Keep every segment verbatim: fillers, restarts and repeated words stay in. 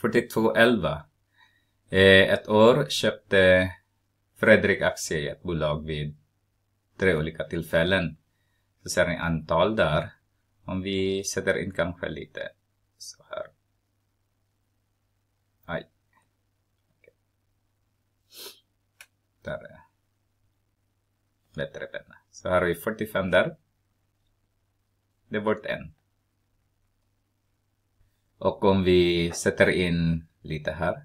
fyrtiotvå elva. Eh, ett år köpte Fredrik aktier i ett bolag vid tre olika tillfällen. Så ser ni antal där. Om vi sätter in kanske lite så här. Aj. Okay. Där är bättre penna. Så här har vi fyrtiofem där. Det är vårt en. Och om vi sätter in lite här.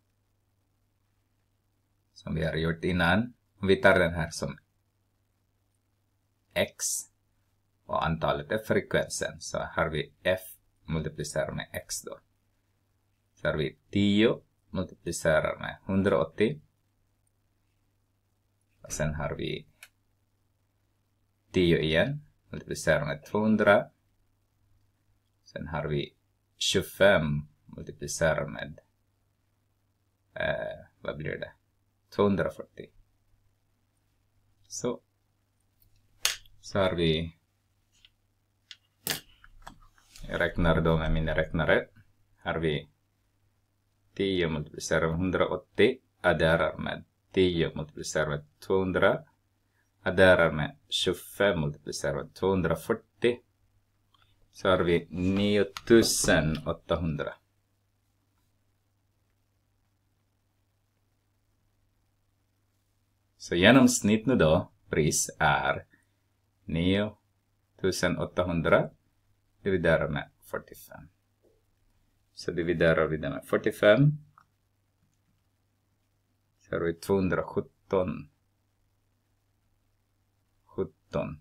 Som vi har gjort innan. Om vi tar den här som x. Och antalet är frekvensen. Så har vi f multiplicerar med x då. Så har vi tio multiplicerar med hundraåttio. Och sen har vi tio igen. Multiplicerar med tvåhundra. Sen har vi tjugofem multiplicerar med eh, vad blir det? tvåhundrafyrtio. Så. Så har vi, jag räknar då med mina räknare. Har vi tio multiplicerar med hundraåttio. Adderar med tio multiplicerar med tvåhundra. Adderar med tjugofem multiplicerar med tvåhundrafyrtio. Så har vi nio tusen åttahundra. Så genomsnitt nu då, pris är nio tusen åttahundra dividerat med fyrtiofem. Så dividerar vi det med fyrtiofem. Så har vi tvåhundrasjutton. sjutton.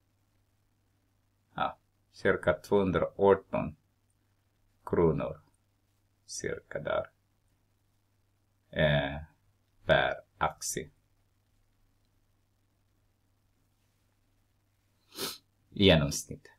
Ja, cirka tvåhundraarton kronor. Cirka där. Eh, per aktie. I genomsnitt.